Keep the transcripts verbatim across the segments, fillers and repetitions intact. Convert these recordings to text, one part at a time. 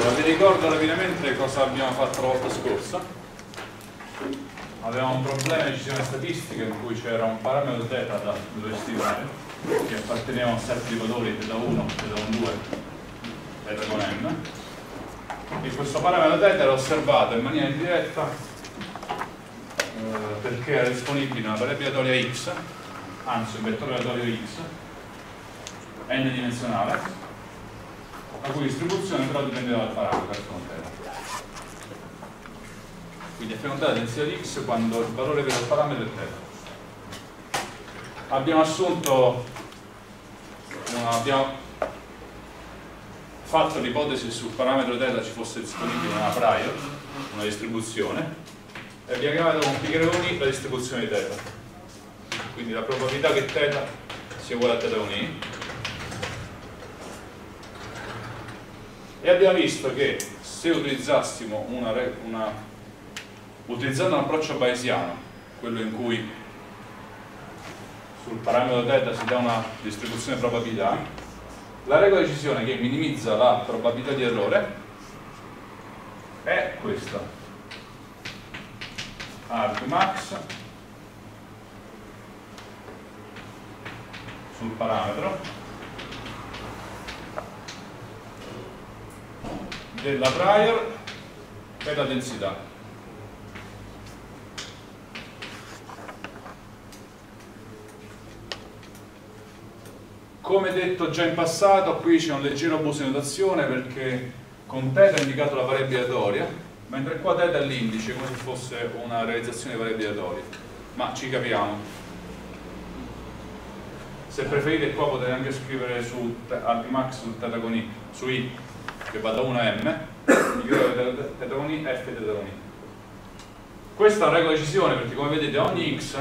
Allora, vi ricordo rapidamente cosa abbiamo fatto la volta scorsa. Avevamo un problema di decisione statistica in cui c'era un parametro θ da dover stimare che apparteneva a un set di valori θ uno, θ due, θ con n, e questo parametro θ era osservato in maniera indiretta eh, perché era disponibile una variabile aleatoria x, anzi un vettore aleatorio x n dimensionale, la cui distribuzione però dipendeva dal parametro f con θ. Quindi f con θ è la densità di x quando il valore vero del parametro è θ. Abbiamo assunto, una, abbiamo fatto l'ipotesi che sul parametro θ ci fosse disponibile una prior, una distribuzione, e abbiamo chiamato con pi con i la distribuzione di θ. Quindi la probabilità che θ sia uguale a θ con i. E abbiamo visto che se utilizzassimo una, una utilizzando un approccio bayesiano, quello in cui sul parametro θ si dà una distribuzione probabilità, la regola di decisione che minimizza la probabilità di errore è questa: argmax sul parametro della prior per la densità. Come detto già in passato, qui c'è un leggero abuso di notazione perché con θ è indicato la variabile aleatoria, mentre qua θ è l'indice, come se fosse una realizzazione di variabili aleatorie. Ma ci capiamo. Se preferite qua potete anche scrivere su argmax su θ con i, su i, che va da uno a m, migliore θ con i, f θ con i. Questa è la regola di decisione perché, come vedete, ogni x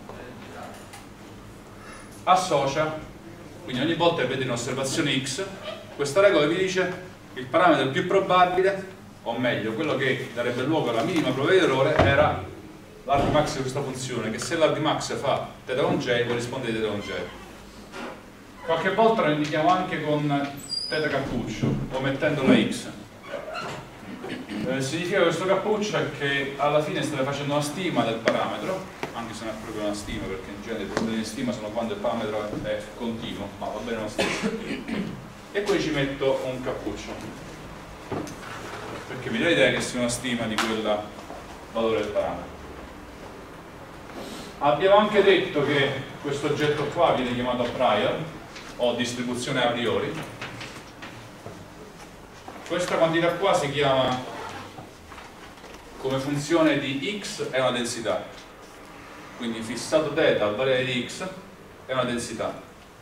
associa, quindi ogni volta che vedete un'osservazione x, questa regola vi dice il parametro più probabile, o meglio, quello che darebbe luogo alla minima probabilità di errore, era l'argmax di questa funzione, che se l'argmax fa θ con j corrisponde a θ con j. Qualche volta lo indichiamo anche con θ cappuccio, omettendo la x. Eh, significa questo cappuccio è che alla fine state facendo una stima del parametro, anche se non è proprio una stima, perché in genere i problemi di stima sono quando il parametro è continuo, ma va bene lo stesso. E poi ci metto un cappuccio, perché mi dà l'idea che sia una stima di quel valore del parametro. Abbiamo anche detto che questo oggetto qua viene chiamato prior, o distribuzione a priori. Questa quantità qua si chiama, come funzione di x, è una densità. Quindi fissato θ al valore di x è una densità.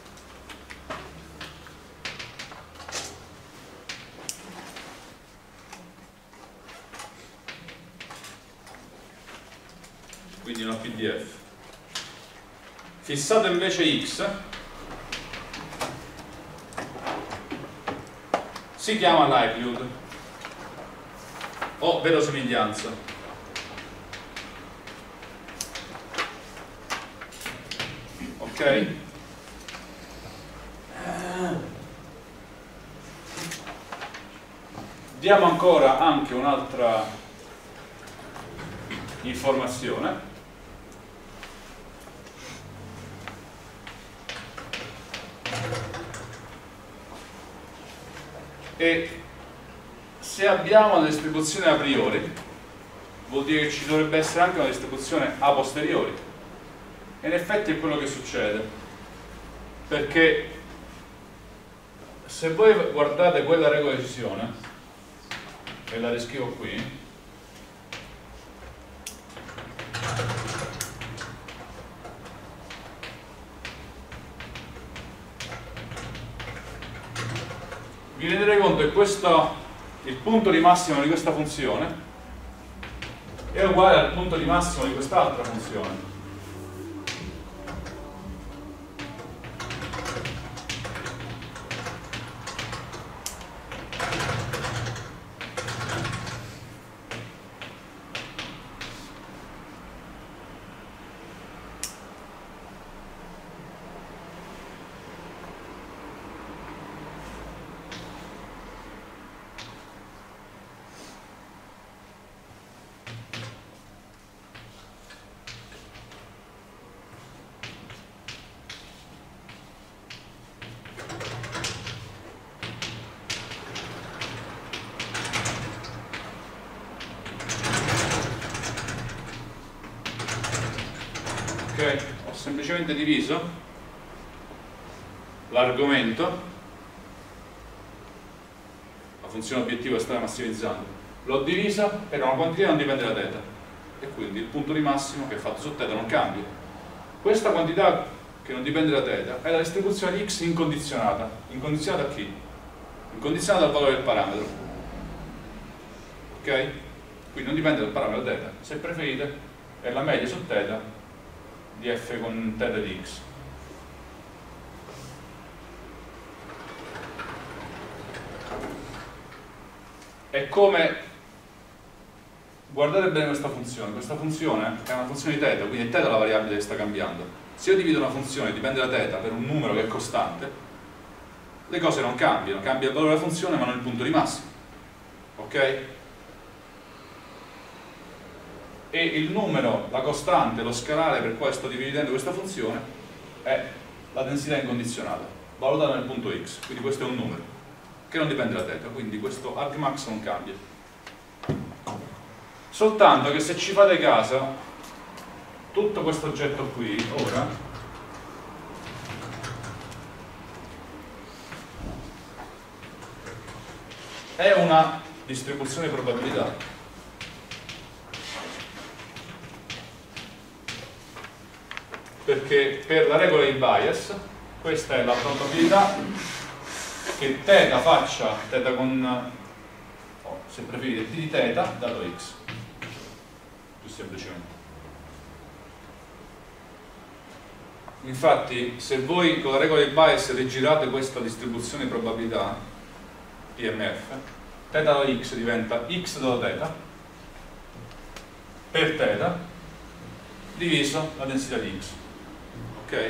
Quindi una P D F. Fissato invece x si chiama likelihood o verosimiglianza. Ok? Diamo ancora anche un'altra informazione. E se abbiamo una distribuzione a priori, vuol dire che ci dovrebbe essere anche una distribuzione a posteriori. E in effetti è quello che succede, perché se voi guardate quella regola di decisione, e la riscrivo qui, vi rendete conto che questo, il punto di massimo di questa funzione è uguale al punto di massimo di quest'altra funzione. semplicemente diviso l'argomento, la funzione obiettivo che stava massimizzando, l'ho divisa per una quantità che non dipende da θ, e quindi il punto di massimo che è fatto su θ non cambia. Questa quantità che non dipende da θ è la distribuzione di x incondizionata. Incondizionata a chi? Incondizionata al valore del parametro. Ok? Quindi non dipende dal parametro θ. Se preferite è la media su θ di f con θ di x. È come, guardate bene questa funzione, questa funzione è una funzione di θ, quindi è θ la variabile che sta cambiando. Se io divido una funzione che dipende da θ per un numero che è costante, le cose non cambiano, cambia il valore della funzione ma non il punto di massimo. Ok? E il numero, la costante, lo scalare per quale sto dividendo questa funzione è la densità incondizionata, valutata nel punto x, quindi questo è un numero che non dipende da θ, quindi questo argmax non cambia. Soltanto che se ci fate caso, tutto questo oggetto qui, ora, è una distribuzione di probabilità. Perché per la regola di Bayes, questa è la probabilità che θ faccia θ con, oh, se preferite, t di θ dato x, più semplicemente. Infatti, se voi con la regola di Bayes rigirate questa distribuzione di probabilità P M F, θ dato x diventa x dato θ per θ diviso la densità di x. Ok?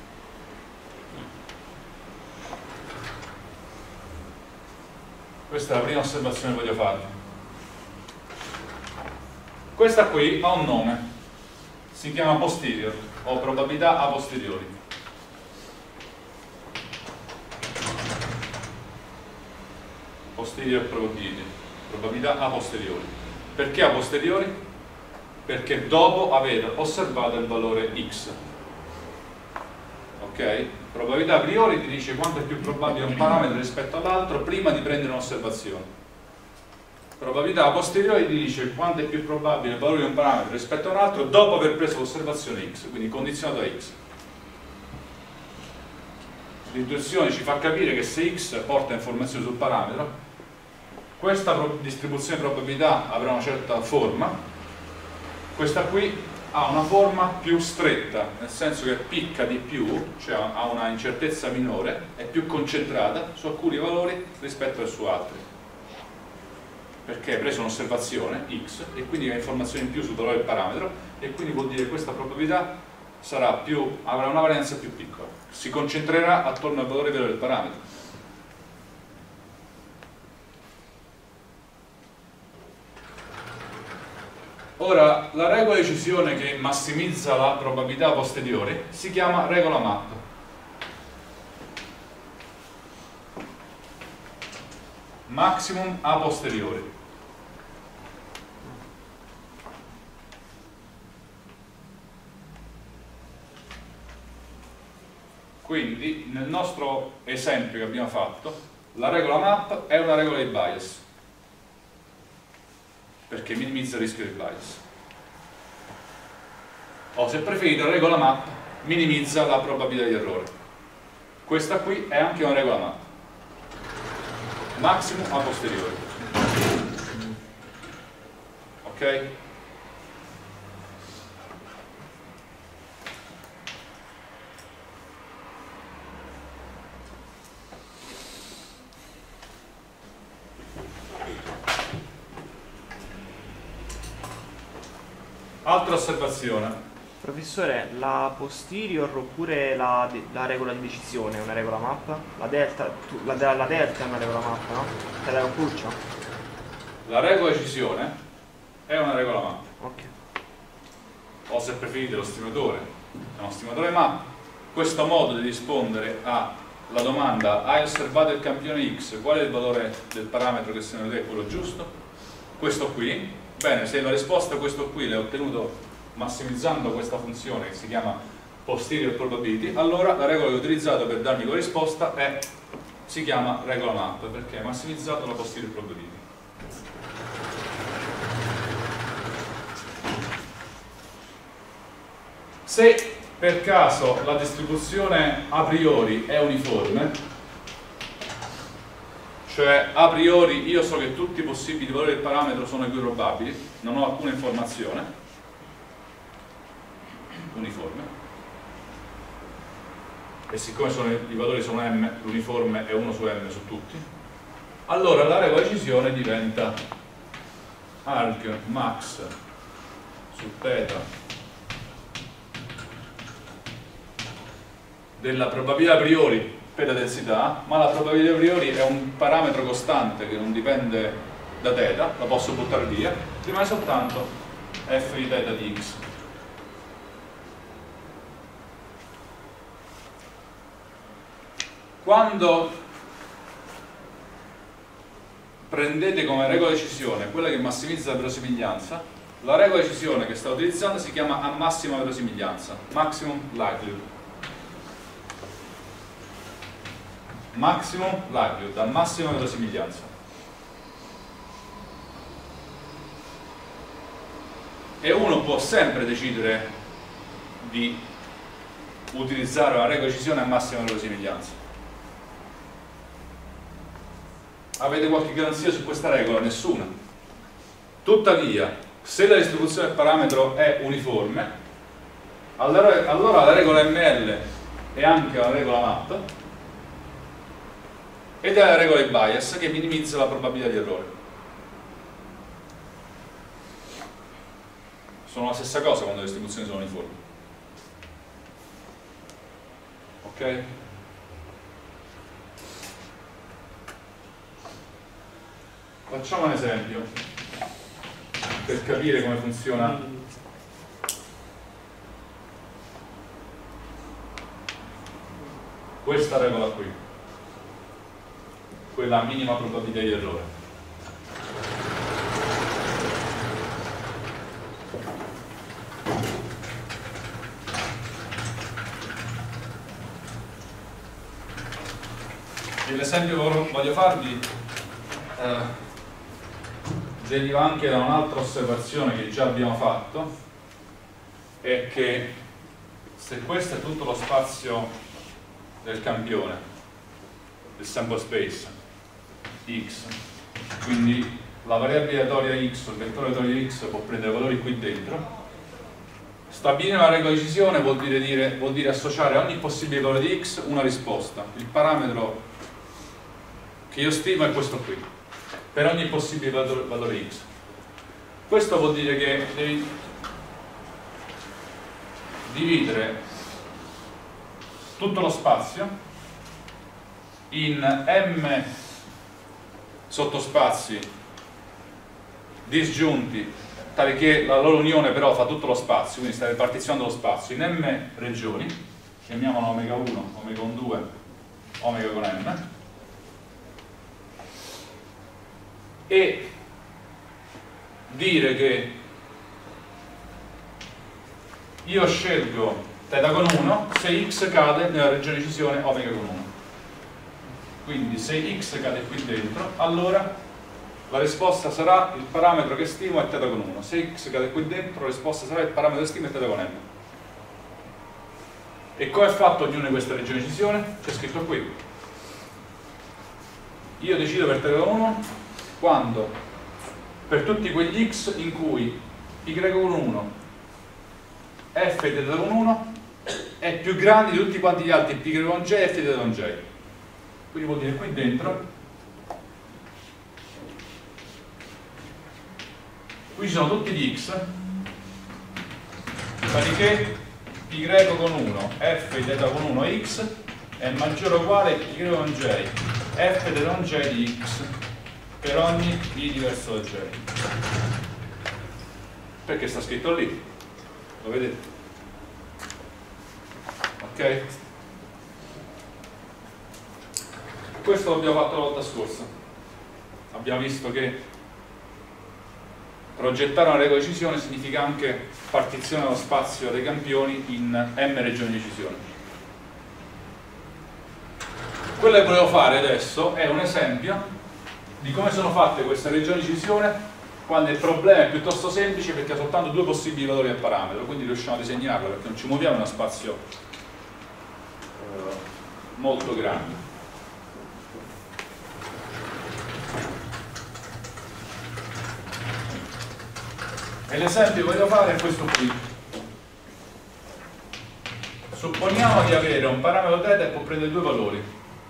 Questa è la prima osservazione che voglio farvi. Questa qui ha un nome, si chiama posterior o probabilità a posteriori. Posterior probability, probabilità a posteriori. Perché a posteriori? Perché dopo aver osservato il valore x. Ok? Probabilità a priori ti dice quanto è più probabile un parametro rispetto all'altro prima di prendere un'osservazione. Probabilità a posteriori ti dice quanto è più probabile il valore di un parametro rispetto a un altro dopo aver preso l'osservazione x, quindi condizionato a x. L'intuizione ci fa capire che se x porta informazioni sul parametro, questa distribuzione di probabilità avrà una certa forma, questa qui ha una forma più stretta, nel senso che picca di più, cioè ha una incertezza minore, è più concentrata su alcuni valori rispetto su altri, perché hai preso un'osservazione x e quindi ha informazioni in più sul valore del parametro, e quindi vuol dire che questa probabilità sarà più, avrà una varianza più piccola, si concentrerà attorno al valore vero del parametro. Ora, la regola di decisione che massimizza la probabilità a posteriori si chiama regola map. Maximum a posteriori. Quindi, nel nostro esempio che abbiamo fatto, la regola map è una regola di Bayes, perché minimizza il rischio di bias. O se preferite, la regola map minimizza la probabilità di errore. Questa qui è anche una regola map. Maximum a posteriori. Ok? Altra osservazione. Professore, la posterior oppure la, la regola di decisione è una regola map? La delta, tu, la, la delta è una regola map, no? Te la incurcia? La regola di decisione è una regola map. Ok. O se preferite lo stimatore è uno stimatore map. Questo modo di rispondere alla domanda: hai osservato il campione x, qual è il valore del parametro che secondo te è quello giusto? Questo qui. Bene, se la risposta a questo qui l'hai ottenuto massimizzando questa funzione che si chiama posterior probability, allora la regola che ho utilizzato per darmi quella risposta è, si chiama regola map, perché è massimizzato la posterior probability. Se per caso la distribuzione a priori è uniforme, cioè a priori io so che tutti i possibili valori del parametro sono equiprobabili, non ho alcuna informazione uniforme, e siccome sono, i valori sono m, l'uniforme è uno su m su tutti, allora la regola di decisione diventa arg max su θ della probabilità a priori per la densità, ma la probabilità a priori è un parametro costante che non dipende da θ, la posso buttare via, rimane soltanto f di θ di x. Quando prendete come regola di decisione quella che massimizza la verosimiglianza, la regola di decisione che sta utilizzando si chiama a massima verosimiglianza, maximum likelihood. Maximum likelihood, a massima verosimiglianza. E uno può sempre decidere di utilizzare una regola di decisione a massima verosimiglianza. Avete qualche garanzia su questa regola? Nessuna. Tuttavia, se la distribuzione del parametro è uniforme, allora, allora la regola M L è anche la regola map ed è la regola di bias che minimizza la probabilità di errore. Sono la stessa cosa quando le distribuzioni sono uniformi. Ok? Facciamo un esempio per capire come funziona questa regola qui, quella minima probabilità di errore. E l'esempio che voglio farvi eh, deriva anche da un'altra osservazione che già abbiamo fatto, è che se questo è tutto lo spazio del campione, del sample space x, quindi la variabile aleatoria x o il vettore aleatorio x può prendere valori qui dentro, stabilire una regola di decisione vuol dire, dire, vuol dire associare a ogni possibile valore di x una risposta. Il parametro che io stimo è questo qui, per ogni possibile valore, valore x. Questo vuol dire che devi dividere tutto lo spazio in m sottospazi disgiunti, tale che la loro unione però fa tutto lo spazio, quindi state partizionando lo spazio in m regioni, chiamiamolo omega uno, omega due, omega con m, e dire che io scelgo θ con uno se x cade nella regione di decisione omega con uno. Quindi se x cade qui dentro, allora la risposta sarà il parametro che stimo è θ con uno. Se x cade qui dentro, la risposta sarà il parametro che stimo è θ con m. E come è fatto ognuna di queste regioni di decisione? C'è scritto qui. Io decido per θ con uno quando per tutti quegli x in cui y con uno, f di θ con uno è più grande di tutti quanti gli altri π con j e f di θ con j. Quindi vuol dire qui dentro qui ci sono tutti gli x, tantché π con uno, f di θ con uno x è maggiore o uguale a π con j, f di θ con j di x per ogni i diverso da j. Perché sta scritto lì, lo vedete? Ok? Questo l'abbiamo fatto la volta scorsa. Abbiamo visto che progettare una regola di decisione significa anche partizione dello spazio dei campioni in m regioni di decisione. Quello che volevo fare adesso è un esempio di come sono fatte queste regioni di decisione quando il problema è piuttosto semplice perché ha soltanto due possibili valori del parametro, quindi riusciamo a disegnarlo perché non ci muoviamo in uno spazio eh, molto grande. E l'esempio che voglio fare è questo qui. Supponiamo di avere un parametro θ che può prendere due valori,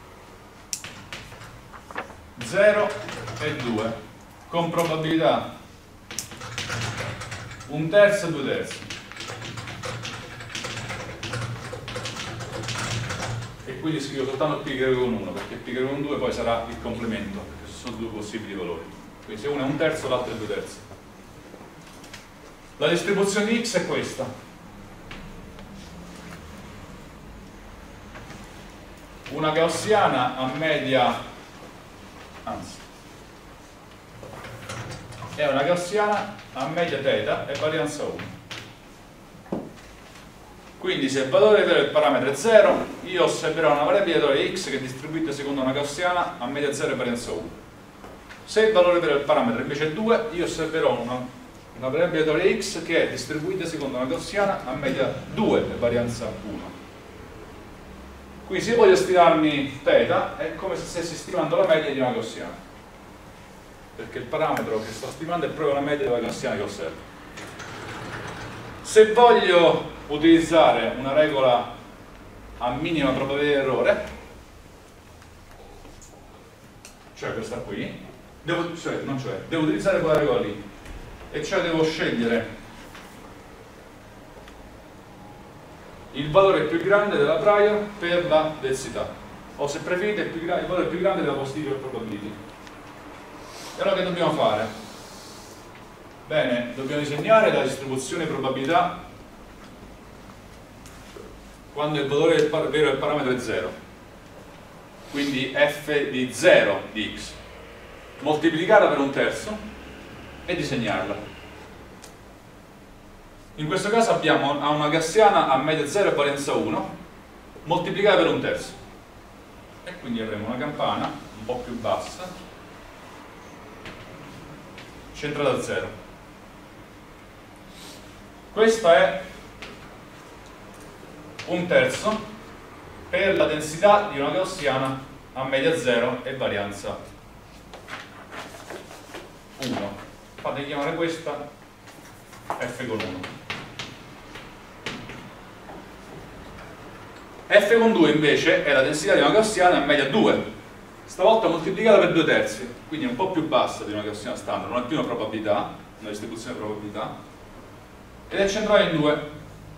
zero e due, con probabilità un terzo e due terzi. E quindi scrivo soltanto π con uno, perché π con due poi sarà il complemento, perché sono due possibili valori. Quindi se uno è un terzo, l'altro è due terzi. La distribuzione di x è questa. Una gaussiana a media, anzi, è una gaussiana a media θ e varianza uno. Quindi se il valore vero del parametro è zero, io osserverò una variabile x che è distribuita secondo una gaussiana a media zero e varianza uno. Se il valore vero del parametro invece è due, io osserverò una una variabile x che è distribuita secondo una gaussiana a media due e varianza uno. Quindi se voglio stimarmi θ è come se stessi stimando la media di una gaussiana, perché il parametro che sto stimando è proprio la media della gaussiana che osservo. Se voglio utilizzare una regola a minima probabilità di errore, cioè questa qui, devo, cioè, non cioè, devo utilizzare quella regola lì, e cioè devo scegliere il valore più grande della prior per la densità, o se preferite il, più il valore più grande della posterior probability. E allora che dobbiamo fare? Bene, dobbiamo disegnare la distribuzione di probabilità quando il valore del vero del parametro è zero, quindi f di zero di x, moltiplicarla per un terzo e disegnarla. In questo caso abbiamo una gaussiana a media zero e varianza uno moltiplicata per un terzo, e quindi avremo una campana un po' più bassa centrata a zero. Questa è un terzo per la densità di una gaussiana a media zero e varianza uno. Fate chiamare questa f con uno. F con due invece è la densità di una gaussiana a media due, stavolta moltiplicata per due terzi, quindi è un po' più bassa di una gaussiana standard, non è più una probabilità, una distribuzione di probabilità, ed è centrata in due.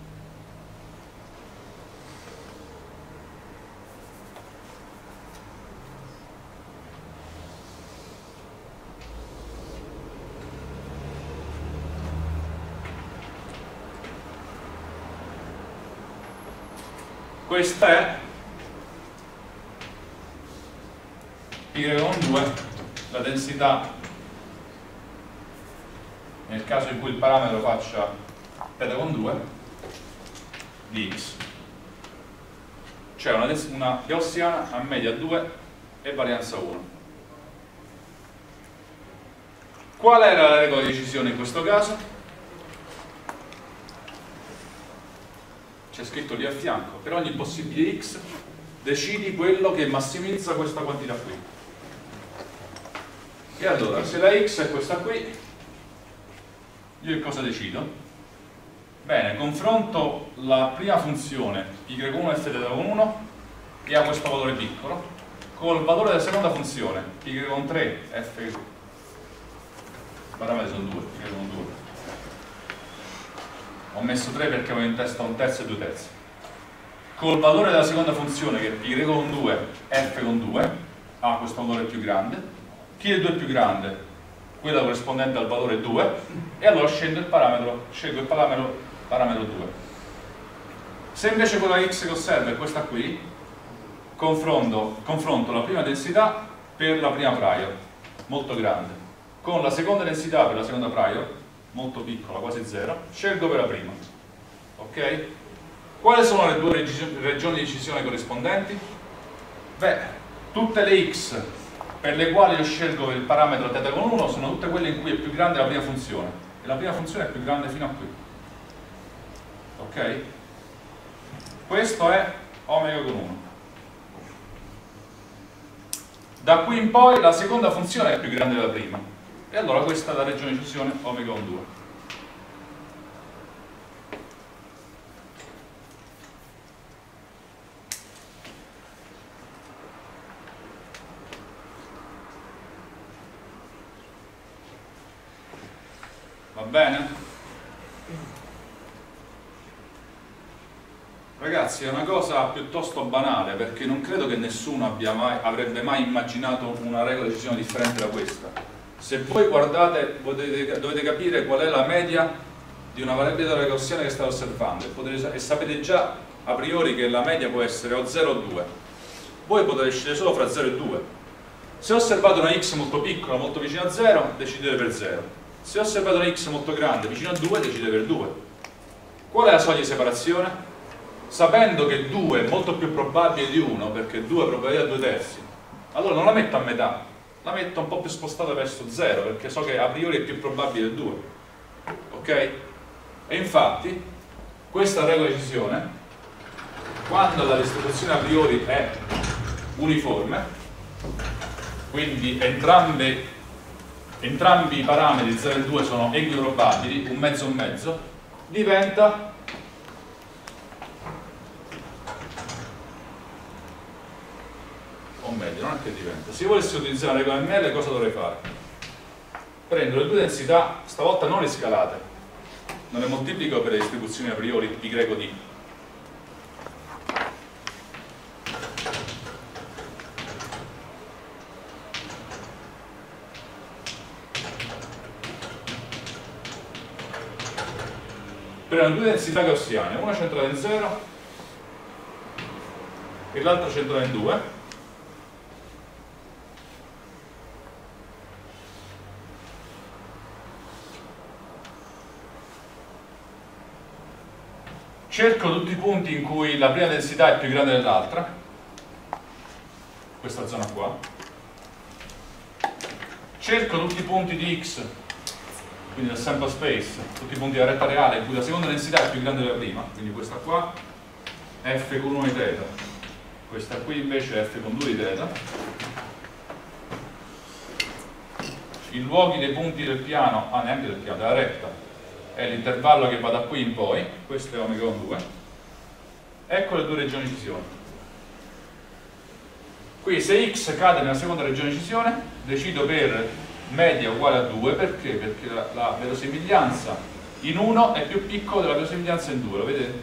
Questa è π con due, la densità nel caso in cui il parametro faccia θ con due di x, cioè una, una gaussiana a media due e varianza uno. Qual era la regola di decisione in questo caso? C'è scritto lì a fianco: per ogni possibile x decidi quello che massimizza questa quantità qui. E allora, se la x è questa qui, io che cosa decido? Bene, confronto la prima funzione π con uno e f θ con uno, che ha questo valore piccolo, col valore della seconda funzione π con tre, f, i parametri sono due, π con due. Ho messo tre perché avevo in testa un terzo e due terzi. Col valore della seconda funzione, che è π con due, f con due, ha questo valore più grande. Chi è il due più grande? Quella corrispondente al valore due, e allora scelgo il parametro, scelgo il parametro, parametro due. Se invece quella x che osservo è questa qui, confronto, confronto la prima densità per la prima prior, molto grande, con la seconda densità per la seconda prior, molto piccola, quasi zero, scelgo per la prima. Ok? Quali sono le due regioni di decisione corrispondenti? Beh, tutte le x per le quali io scelgo il parametro θ con uno sono tutte quelle in cui è più grande la prima funzione, e la prima funzione è più grande fino a qui. Ok? Questo è omega con uno. Da qui in poi la seconda funzione è più grande della prima, e allora questa è la regione di decisione omega con due. Va bene? Ragazzi, è una cosa piuttosto banale, perché non credo che nessuno abbia mai, avrebbe mai immaginato una regola di decisione differente da questa. Se voi guardate, potete, dovete capire qual è la media di una variabile della gaussiana che state osservando, e, potete, e sapete già a priori che la media può essere o zero o due. Voi potete scegliere solo fra zero e due. Se osservate una x molto piccola, molto vicina a zero, decidete per zero. Se osservate una x molto grande, vicino a due, decidete per due. Qual è la soglia di separazione? Sapendo che due è molto più probabile di uno, perché due è probabilità due terzi, allora non la metto a metà, la metto un po' più spostata verso zero, perché so che a priori è più probabile del due. Ok? E infatti, questa regola di decisione, quando la distribuzione a priori è uniforme, quindi entrambe entrambi i parametri zero e due sono equiprobabili, un mezzo un mezzo, diventa o meglio, non è che diventa, se io volessi utilizzare la regola M L cosa dovrei fare? Prendo le due densità, stavolta non le scalate, non le moltiplico per le distribuzioni a priori pi greco d. Prendo due densità gaussiane, una centrata in zero e l'altra centrata in due. Cerco tutti i punti in cui la prima densità è più grande dell'altra, questa zona qua. Cerco tutti i punti di x, quindi nel sample space, tutti i punti della retta reale in cui la seconda densità è più grande della prima, quindi questa qua è f con uno di θ, questa qui invece è f con due di θ. I luoghi dei punti del piano, ah neanche del piano, della retta, è l'intervallo che va da qui in poi, questo è omega con due. Ecco le due regioni di decisione. Qui se x cade nella seconda regione di decisione, decido per media uguale a due, perché? Perché la, la verosimiglianza in uno è più piccola della verosimiglianza in due, lo vedete?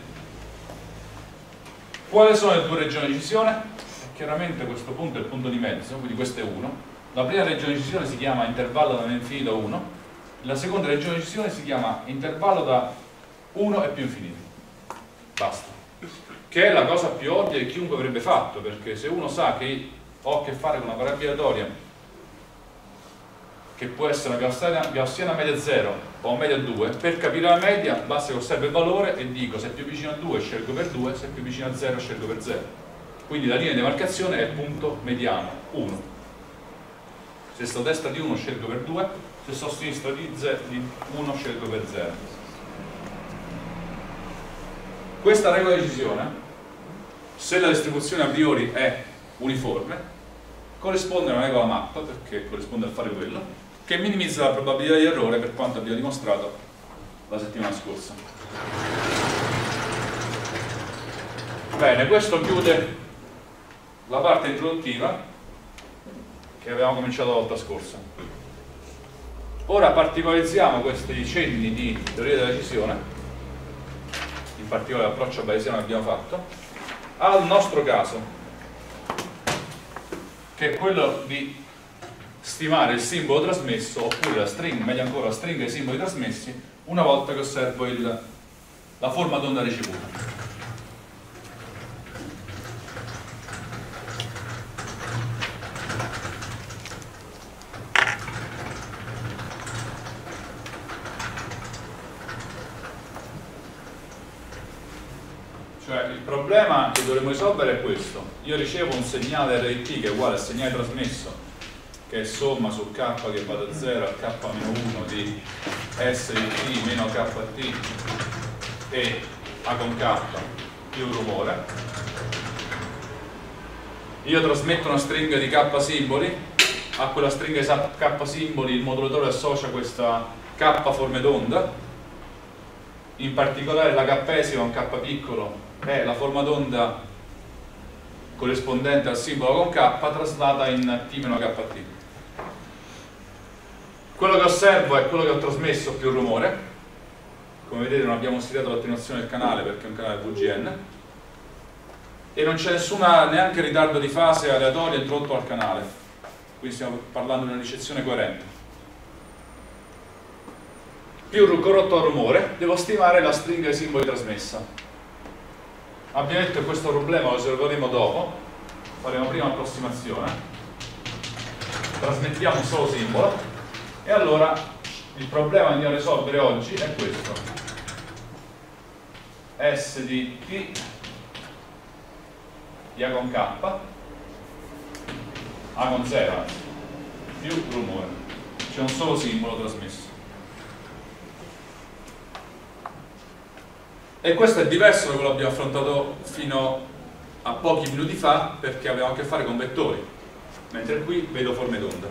Quali sono le due regioni di decisione? Chiaramente questo punto è il punto di mezzo, quindi questo è uno. La prima regione di decisione si chiama intervallo da infinito a uno, la seconda regione di decisione si chiama intervallo da uno e più infinito. Basta. Che è la cosa più ovvia che chiunque avrebbe fatto, perché se uno sa che ho a che fare con una variabile aleatoria che può essere una gaussiana, gaussiana media zero o media due, per capire la media basta che osservo il valore e dico se è più vicino a due scelgo per due, se è più vicino a zero scelgo per zero. Quindi la linea di demarcazione è il punto mediano, uno. Se sto a destra di uno scelgo per due, se sto a sinistra di uno scelgo per zero. Questa regola di decisione, se la distribuzione a priori è uniforme, corrisponde a una regola mappa, perché corrisponde a fare quello, che minimizza la probabilità di errore, per quanto abbiamo dimostrato la settimana scorsa. Bene, questo chiude la parte introduttiva che avevamo cominciato la volta scorsa. Ora particolarizziamo questi cenni di teoria della decisione, in particolare l'approccio bayesiano che abbiamo fatto, al nostro caso, che è quello di stimare il simbolo trasmesso, oppure la stringa, meglio ancora la stringa dei simboli trasmessi, una volta che osservo il, la forma d'onda ricevuta. problema che dovremmo risolvere è questo. Io ricevo un segnale R I T che è uguale al segnale trasmesso, che è somma su K che va da zero a K meno uno di S di T meno K T e A con K più rumore. Io trasmetto una stringa di K simboli, a quella stringa di K simboli il modulatore associa questa K forme d'onda, in particolare la K'esima, un K piccolo, è la forma d'onda corrispondente al simbolo con K traslata in T meno K T. Quello che osservo è quello che ho trasmesso più rumore. Come vedete non abbiamo studiato l'attenuazione del canale perché è un canale V G N e non c'è nessuna neanche ritardo di fase aleatorio introdotto al canale, quindi stiamo parlando di una ricezione coerente. Più corrotto al rumore devo stimare la stringa di simboli trasmessa. Abbiamo detto che questo problema lo risolveremo dopo, faremo prima approssimazione, trasmettiamo un solo simbolo e allora il problema che andiamo a risolvere oggi è questo: S di T di A con K, A con zero più rumore, c'è un solo simbolo trasmesso. E questo è diverso da quello che abbiamo affrontato fino a pochi minuti fa, perché avevamo a che fare con vettori, mentre qui vedo forme d'onda.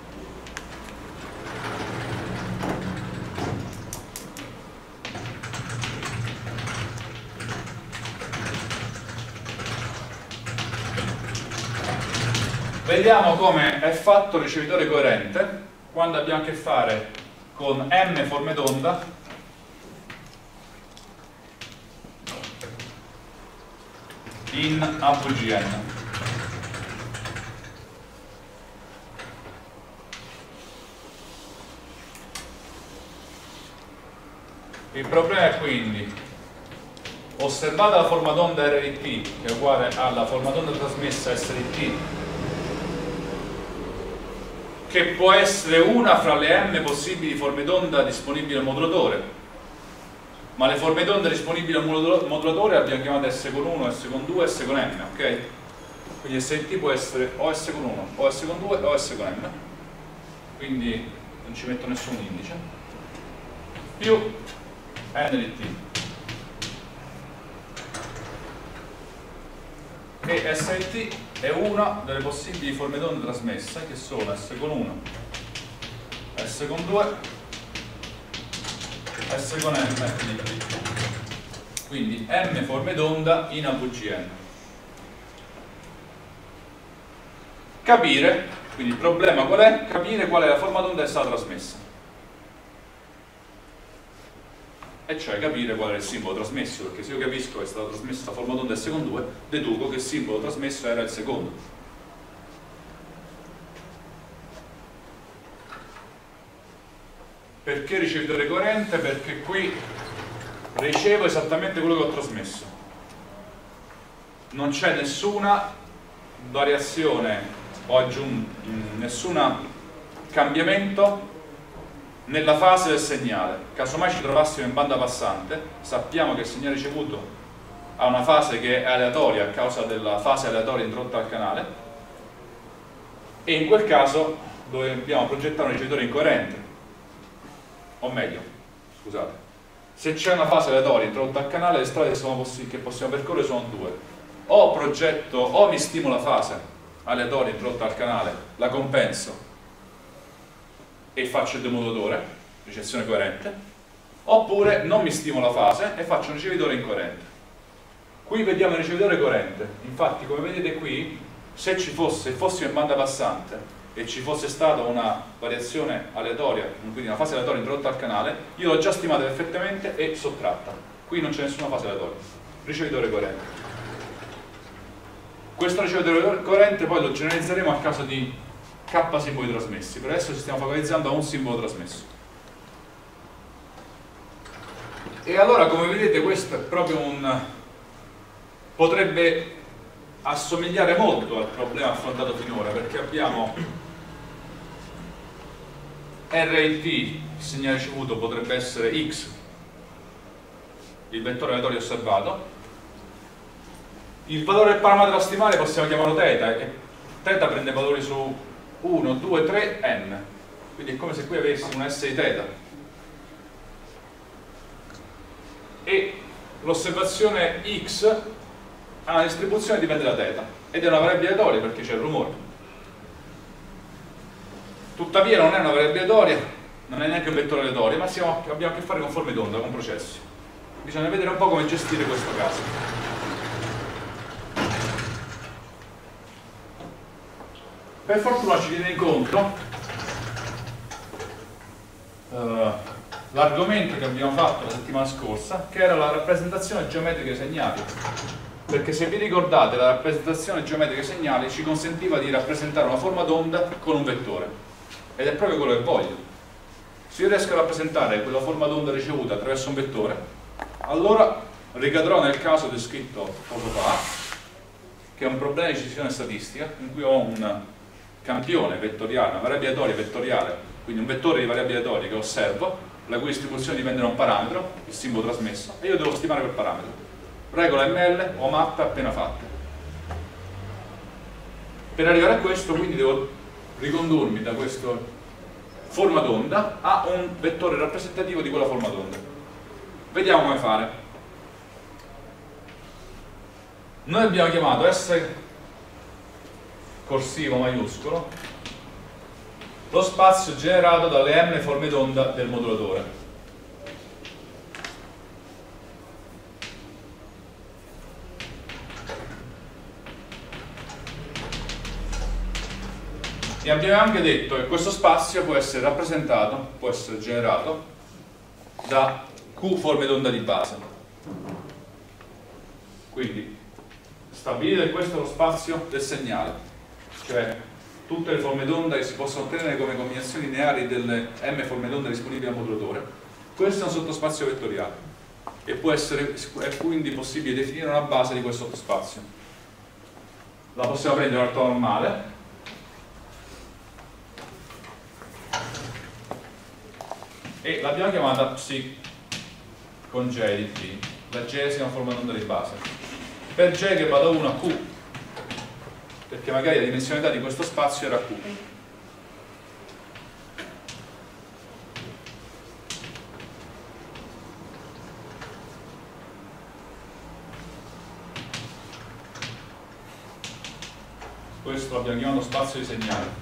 Vediamo come è fatto il ricevitore coerente quando abbiamo a che fare con m forme d'onda in A V G N. Il problema è quindi, osservata la forma d'onda R di T che è uguale alla forma d'onda trasmessa S di T, che può essere una fra le m possibili forme d'onda disponibili al modulatore, ma le forme d'onda disponibili al modulatore abbiamo chiamato S con uno, S con due, S con M, ok? Quindi S di T può essere o S con uno, o S con due, o S con M, quindi non ci metto nessun indice, più N di T. E S di T è una delle possibili forme d'onda trasmesse, che sono S con uno, S con due, S con M, quindi M forme d'onda in A V G N. Capire, quindi il problema qual è? Capire qual è la forma d'onda che è stata trasmessa, e cioè capire qual è il simbolo trasmesso, perché se io capisco che è stata trasmessa la forma d'onda S con due, deduco che il simbolo trasmesso era il secondo. Perché ricevitore coerente? Perché qui ricevo esattamente quello che ho trasmesso, non c'è nessuna variazione o aggiunta, nessun cambiamento nella fase del segnale. Casomai ci trovassimo in banda passante, sappiamo che il segnale ricevuto ha una fase che è aleatoria a causa della fase aleatoria introdotta al canale, e in quel caso dobbiamo progettare un ricevitore incoerente. O meglio, scusate, se c'è una fase aleatoria introdotta al canale, le strade che, sono che possiamo percorrere sono due: o progetto, o mi stimo la fase aleatoria introdotta al canale, la compenso e faccio il demodulatore, ricezione coerente, oppure non mi stimo la fase e faccio un ricevitore incoerente. Qui vediamo il ricevitore coerente, infatti come vedete qui, se ci fosse, se fossimo in banda passante e ci fosse stata una variazione aleatoria, quindi una fase aleatoria introdotta al canale, io l'ho già stimata perfettamente e sottratta. Qui non c'è nessuna fase aleatoria. Ricevitore coerente. Questo ricevitore coerente poi lo generalizzeremo a caso di K simboli trasmessi. Per adesso ci stiamo focalizzando a un simbolo trasmesso. E allora, come vedete, questo è proprio un... potrebbe assomigliare molto al problema affrontato finora, perché abbiamo R I T, il segnale ricevuto potrebbe essere X, il vettore aleatorio osservato, Il valore del parametro da stimare possiamo chiamarlo θ, e θ prende valori su uno, due, tre, n. Quindi è come se qui avessi una S di θ. E l'osservazione x ha una distribuzione che dipende da θ, ed è una variabile aleatoria perché c'è il rumore. Tuttavia non è una variabile aleatoria, non è neanche un vettore aleatorio, ma siamo, abbiamo a che fare con forme d'onda, con processi. Bisogna vedere un po' come gestire questo caso. Per fortuna ci viene incontro uh, l'argomento che abbiamo fatto la settimana scorsa, che era la rappresentazione geometrica dei segnali. Perché se vi ricordate, la rappresentazione geometrica dei segnali ci consentiva di rappresentare una forma d'onda con un vettore. Ed è proprio quello che voglio. Se io riesco a rappresentare quella forma d'onda ricevuta attraverso un vettore, allora ricadrò nel caso descritto poco fa, che è un problema di decisione statistica, in cui ho un campione vettoriale, una variabile aleatoria vettoriale, quindi un vettore di variabili aleatorie che osservo, la cui distribuzione dipende da un parametro, il simbolo trasmesso, e io devo stimare quel parametro. Regola M L o mappe appena fatte. Per arrivare a questo, quindi, devo ricondurmi da questa forma d'onda a un vettore rappresentativo di quella forma d'onda. Vediamo come fare. Noi abbiamo chiamato S corsivo maiuscolo lo spazio generato dalle m forme d'onda del modulatore. E abbiamo anche detto che questo spazio può essere rappresentato, può essere generato da Q forme d'onda di base. Quindi stabilire che questo è lo spazio del segnale, cioè tutte le forme d'onda che si possono ottenere come combinazioni lineari delle m forme d'onda disponibili al modulatore. Questo è un sottospazio vettoriale e può essere, è quindi possibile definire una base di quel sottospazio. La possiamo prendere orto normale e l'abbiamo chiamata psi con J di T, la J sia una forma d'onda di base. Per J che va da uno a Q, perché magari la dimensionalità di questo spazio era Q. Questo l'abbiamo chiamato spazio di segnale.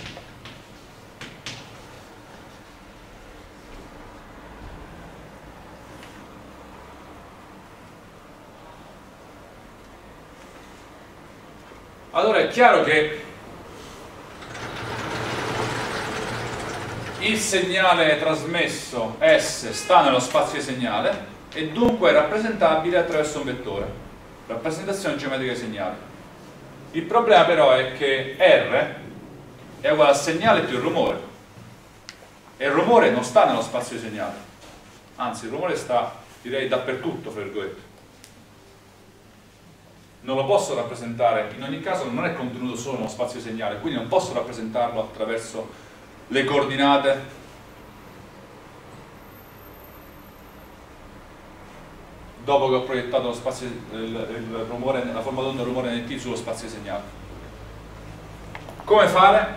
Allora è chiaro che il segnale trasmesso S sta nello spazio di segnale e dunque è rappresentabile attraverso un vettore, rappresentazione geometrica dei segnali. Il problema però è che R è uguale a segnale più rumore e il rumore non sta nello spazio di segnale, anzi il rumore sta, direi, dappertutto, fra virgolette. Non lo posso rappresentare, in ogni caso non è contenuto solo nello spazio di segnale, quindi non posso rappresentarlo attraverso le coordinate dopo che ho proiettato lo spazio, il, il rumore, la forma d'onda del rumore nel T sullo spazio di segnale. Come fare?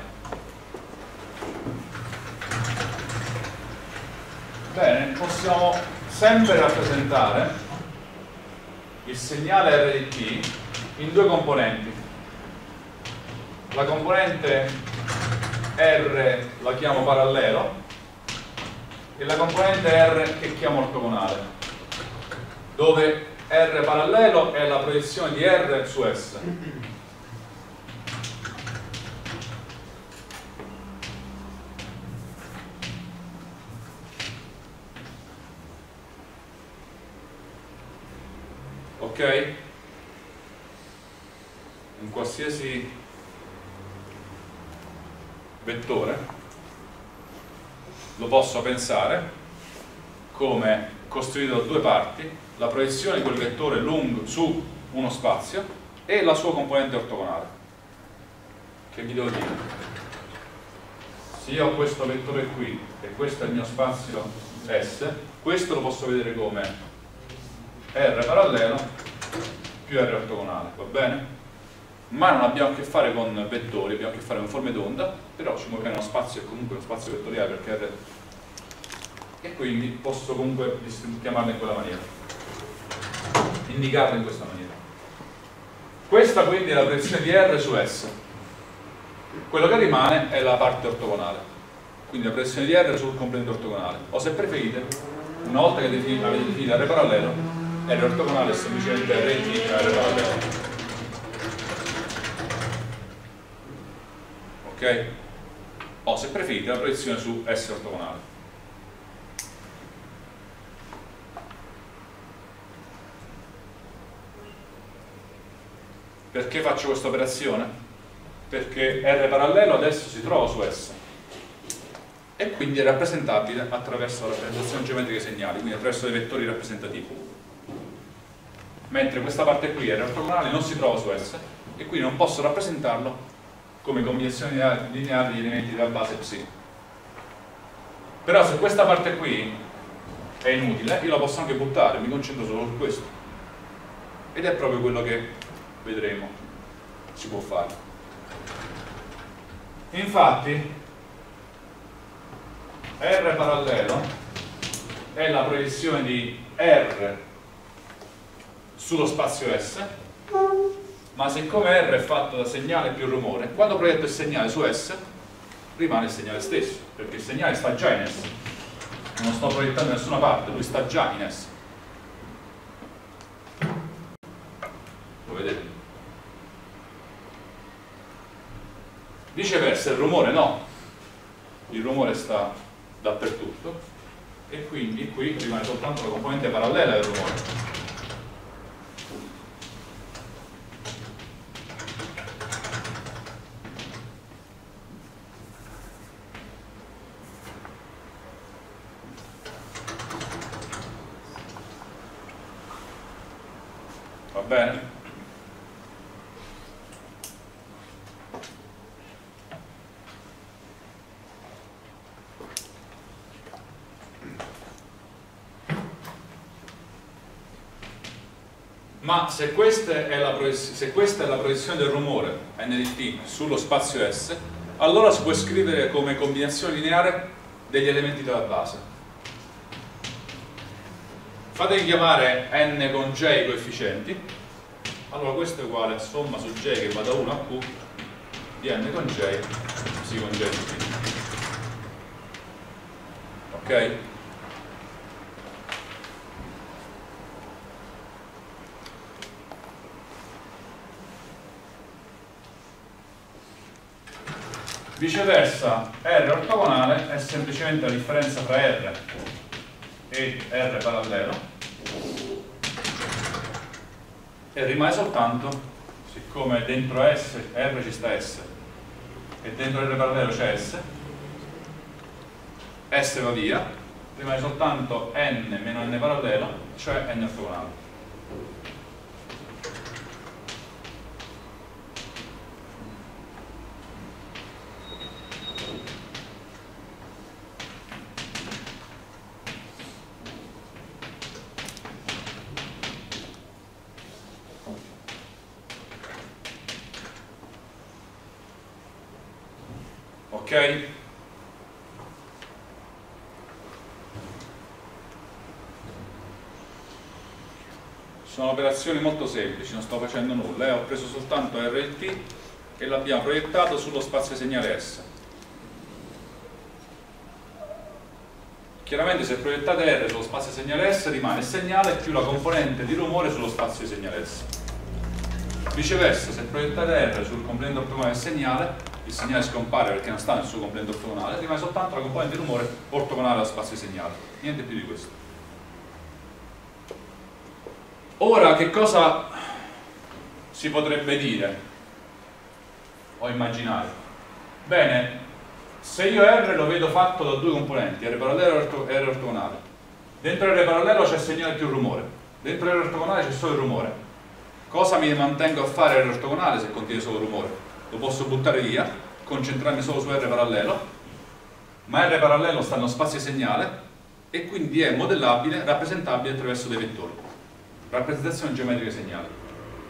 Bene, possiamo sempre rappresentare il segnale R di T in due componenti. La componente R la chiamo parallelo e la componente R che chiamo ortogonale, dove R parallelo è la proiezione di R su S. Ok? In qualsiasi vettore lo posso pensare come costruito da due parti, la proiezione di quel vettore lungo su uno spazio e la sua componente ortogonale. Che vi devo dire? Se io ho questo vettore qui e questo è il mio spazio S, questo lo posso vedere come R parallelo più R ortogonale, va bene? Ma non abbiamo a che fare con vettori, abbiamo a che fare con forme d'onda, però ci muove uno spazio, è comunque uno spazio vettoriale perché R, e quindi posso comunque chiamarlo in quella maniera, indicarlo in questa maniera. Questa quindi è la proiezione di R su S. Quello che rimane è la parte ortogonale, quindi la proiezione di R sul componente ortogonale, o se preferite, una volta che defini, avete definito R parallelo, R ortogonale è semplicemente R in T R parallelo. Ok? O se preferite la proiezione su S ortogonale. Perché faccio questa operazione? Perché R parallelo adesso si trova su S e quindi è rappresentabile attraverso la rappresentazione geometrica dei segnali, quindi attraverso dei vettori rappresentativi. Mentre questa parte qui, R ortogonale, non si trova su S e quindi non posso rappresentarlo come combinazione lineare di elementi della base psi. Però se questa parte qui è inutile, io la posso anche buttare, mi concentro solo su questo. Ed è proprio quello che vedremo si può fare. Infatti R parallelo è la proiezione di R sullo spazio S, ma siccome R è fatto da segnale più rumore, quando proietto il segnale su S rimane il segnale stesso, perché il segnale sta già in S, non sto proiettando da nessuna parte, lui sta già in S. Lo vedete? Viceversa il rumore no, il rumore sta dappertutto e quindi qui rimane soltanto la componente parallela del rumore. Va bene? Ma se questa è la, se questa è la proiezione del rumore N di T sullo spazio S, allora si può scrivere come combinazione lineare degli elementi della base. Fatevi chiamare n con j coefficienti, allora questo è uguale a somma su j che va da uno a q di n con j psi con j di t. Ok? Viceversa R ortogonale è semplicemente la differenza tra R e R parallelo e rimane soltanto, siccome dentro S, R ci sta S e dentro R parallelo c'è S, S va via, rimane soltanto N meno N parallelo, cioè N ortogonale. Ok? Sono operazioni molto semplici, non sto facendo nulla, eh? Ho preso soltanto R e T e l'abbiamo proiettato sullo spazio segnale S. Chiaramente se proiettate R sullo spazio segnale S rimane il segnale più la componente di rumore sullo spazio segnale S. Viceversa, se proiettate R sul componente ortogonale del segnale, il segnale scompare perché non sta nel suo componente ortogonale, rimane soltanto la componente di rumore ortogonale allo spazio segnale, niente più di questo. Ora che cosa si potrebbe dire o immaginare? Bene, se io R lo vedo fatto da due componenti, R parallelo e R ortogonale, dentro R parallelo c'è il segnale più rumore, dentro R ortogonale c'è solo il rumore, cosa mi mantengo a fare R ortogonale se contiene solo rumore? Lo posso buttare via, concentrarmi solo su R parallelo, ma R parallelo sta nello spazio segnale e quindi è modellabile, rappresentabile attraverso dei vettori. Rappresentazione geometrica segnale.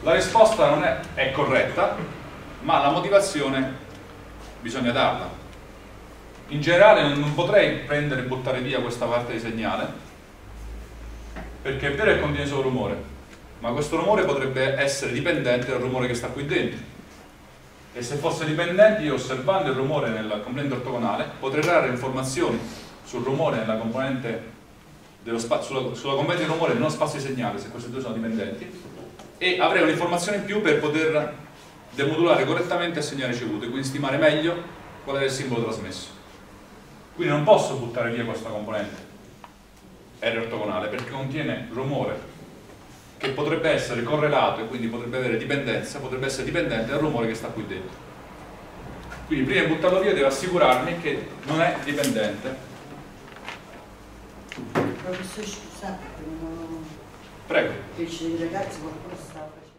La risposta non è, è corretta, ma la motivazione bisogna darla. In generale non, non potrei prendere e buttare via questa parte di segnale, perché è vero che contiene solo rumore, ma questo rumore potrebbe essere dipendente dal rumore che sta qui dentro. E se fosse dipendente, io osservando il rumore nella componente ortogonale potrei dare informazioni sul rumore nella componente dello spazio, sulla, sulla componente di rumore nello spazio di segnale, se queste due sono dipendenti, e avrei un'informazione in più per poter demodulare correttamente il segnale ricevuto e quindi stimare meglio qual è il simbolo trasmesso. Quindi non posso buttare via questa componente R ortogonale perché contiene rumore che potrebbe essere correlato e quindi potrebbe avere dipendenza, potrebbe essere dipendente dal rumore che sta qui dentro. Quindi prima di buttarlo via devo assicurarmi che non è dipendente. Professore, scusate, non... Prego. Invece dei ragazzi qualcuno sta facendo.